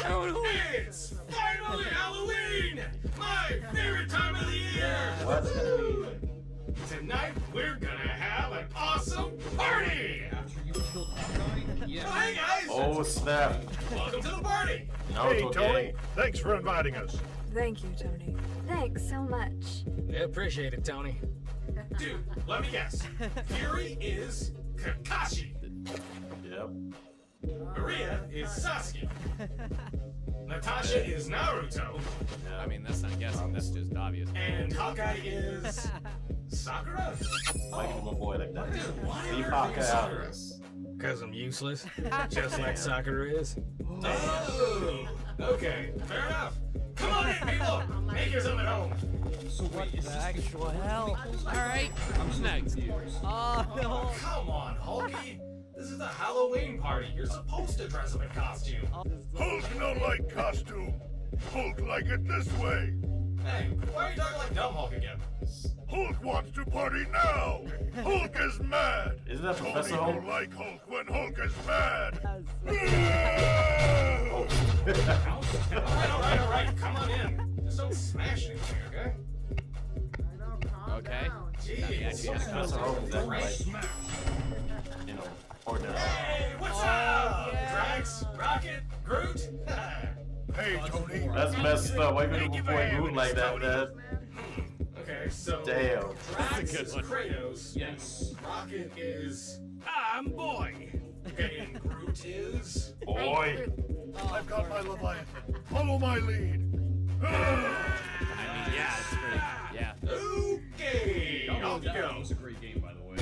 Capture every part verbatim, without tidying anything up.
Totally. It's finally Halloween! My favorite time of the year! What? Tonight, we're gonna have an awesome party! After you killed Hawkeye? Yeah. Oh, hey guys! Oh, snap. Welcome to the party! No, Hey, it's Tony. okay. Thanks for inviting us. Thank you, Tony. Thanks so much. I appreciate it, Tony. Dude, let me guess. Fury is Kakashi. Yep. Maria is Sasuke. Natasha is Naruto. Yeah. I mean, that's not guessing, that's just obvious. And Hawkeye is Sakura? Why give my boy like that? Dude, why Leave are you Hawkeye out of Sakura? this. Because I'm useless. Just like Sakura is. Oh, okay, fair enough. Come on in, people. Make yourself at home. So wait, is this actual hell? Alright, I'm just not confused. Oh, no. Oh, come on, Hulky. This is a Halloween party. You're supposed to dress up in costume. Hulk no like costume. Hulk like it this way. Hey, why are you talking like dumb Hulk again? Hulk wants to party now. Hulk is mad. Isn't that Tony Professor Hulk? don't like Hulk when Hulk is mad. Oh. Alright, alright, alright. Come on in. Just don't smash anything, okay? Okay. Jeez. Professor Hulk is acting Great like, smash. you know, ordinary. Hey, what's Oh, up? yeah. Drax, Rocket, Groot? Hey, Tony. That's messed up. Why you Thank gonna you do for boy having Groot like us, that, Tony. Dad? Okay, so Damn. Drax good is one. Kratos. Yes. Rocket is I'm Boy. Okay, and Groot is Boy. I've got my Leviathan. Follow my lead. I mean, yeah, it's pretty. Yeah. okay. Off you That go. was a great game, by the way.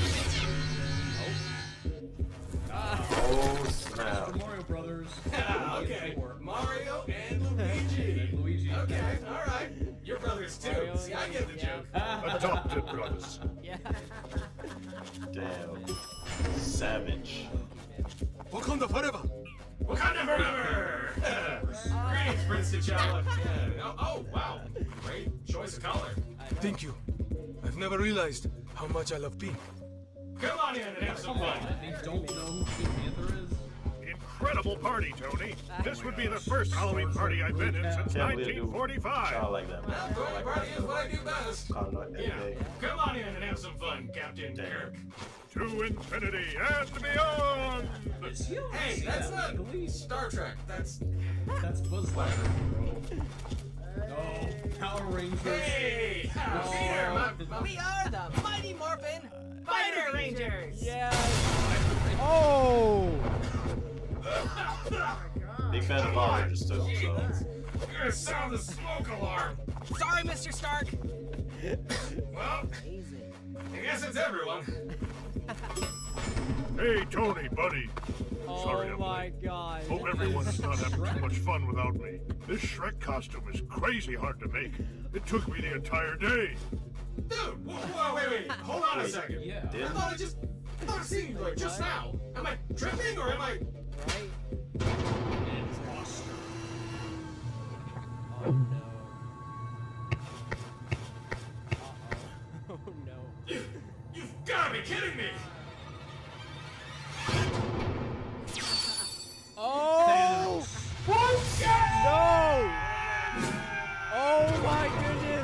Oh, snap. Super Mario Brothers. Ah, okay, Four. Mario and Luigi. Luigi. Okay, all right. Your brothers too. Mario See, I get the yeah. joke. Adopted brothers. Yeah. Damn. Savage. Wakanda forever. Wakanda forever. Greetings, Prince T'Challa. Yeah. Oh, oh, wow. Great choice of color. Thank you. I've never realized how much I love pink. Come on in and have some fun. They don't know who Pink Panther is? Incredible party, Tony. This would be the first Halloween party I've been in since Can't believe nineteen you forty-five. child like that, Well, man. throwing a party is what I do best. Calling out every Yeah. day. Come on in and have some fun, Captain Kirk. To infinity and beyond. Is he allowed to Hey, say that's that not legally? Star Trek. That's That's Buzz Lightyear, bro. Oh, Power Rangers. hey, how Peter, my, my, We are the Mighty Morphin Fighter Rangers. Yeah. Oh. Big fan of Power Rangers too, so. You're gonna sound the smoke alarm. Sorry, Mister Stark. Well, I guess it's everyone. Hey, Tony, buddy. Sorry, Oh I'm my late. God. Hope everyone's not having too much fun without me. This Shrek costume is crazy hard to make. It took me the entire day. Dude, whoa, whoa, wait, wait. Hold on a Wait. second. Yeah. I thought I just, I thought I seen you like just now. Am I tripping or am I? Right? Imposter. Oh no. Uh-oh. Oh no. You, you've gotta be kidding me. Oh! Thanos. No! Oh my goodness!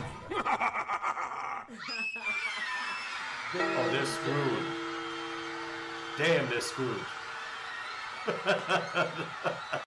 Oh, they're screwed. Damn, they're screwed.